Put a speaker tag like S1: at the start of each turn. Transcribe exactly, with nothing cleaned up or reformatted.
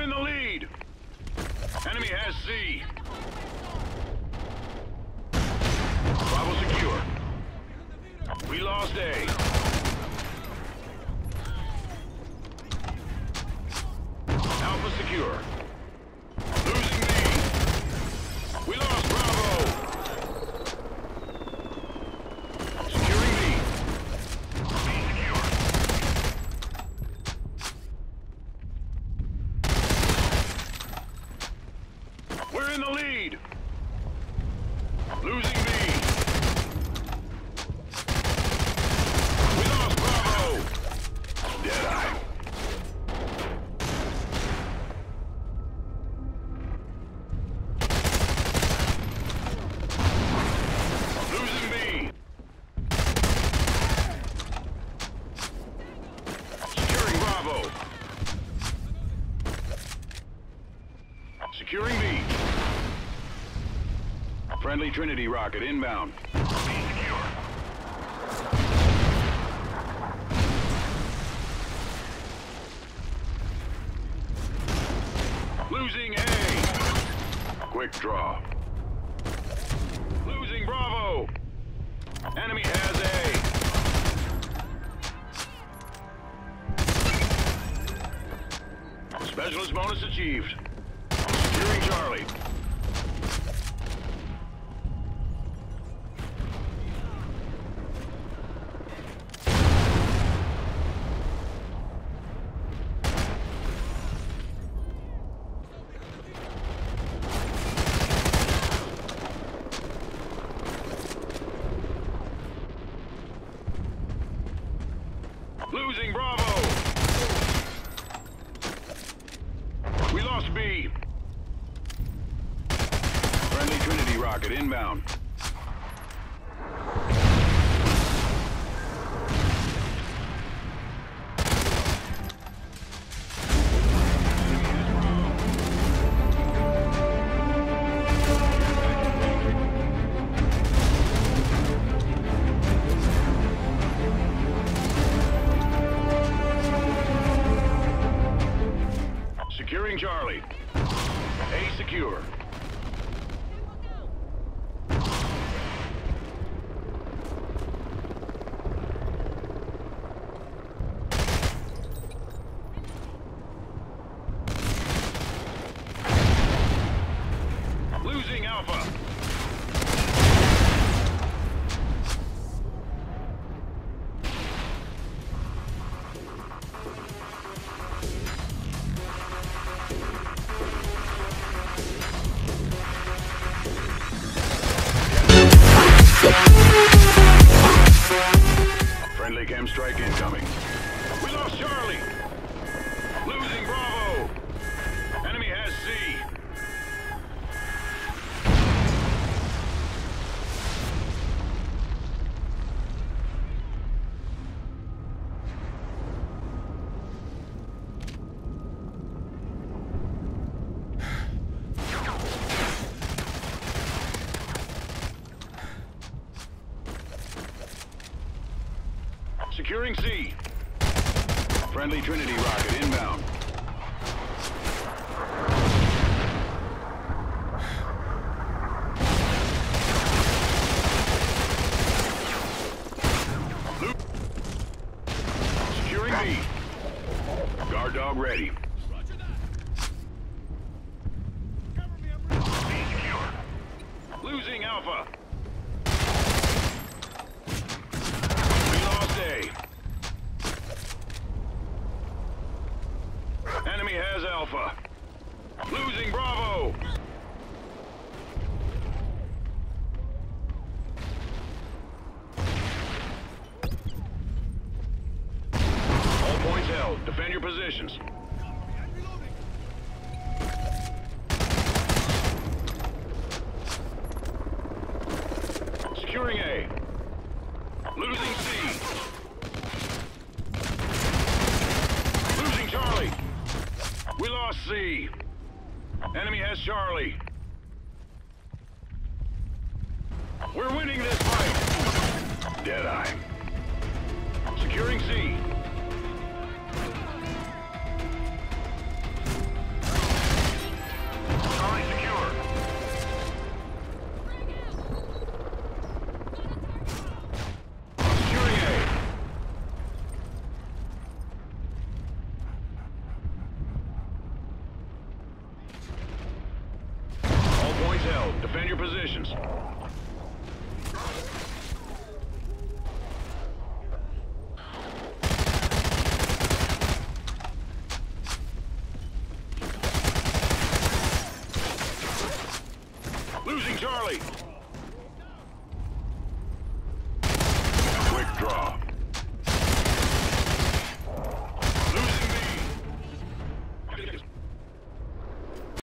S1: in the lead. Enemy has C. Bravo secure. We lost A. Alpha secure. Losing B. We lost Bravo. Securing B. B secure. We're in the lead. Losing B. We lost Bravo. Deadeye. Losing B. Securing Bravo. Securing B. Friendly Trinity rocket inbound. Be secure. Losing A. Quick draw. Losing Bravo. Enemy has A. Specialist bonus achieved. Securing Charlie. Losing Bravo. We lost B. Friendly Trinity rocket inbound. Securing Charlie. A secure. Losing Alpha. Friendly chem strike incoming. We lost Charlie. Losing Bravo. Enemy has C. Securing C. Friendly Trinity rocket inbound. Securing B. Guard dog ready. B secure. Losing Alpha. A. Enemy has Alpha. Losing Bravo. All points held. Defend your positions. Securing A. Losing C. Losing Charlie. We lost C. Enemy has Charlie. We're winning this fight. Deadeye. Securing C. Bravo. Defend your positions. Losing Charlie.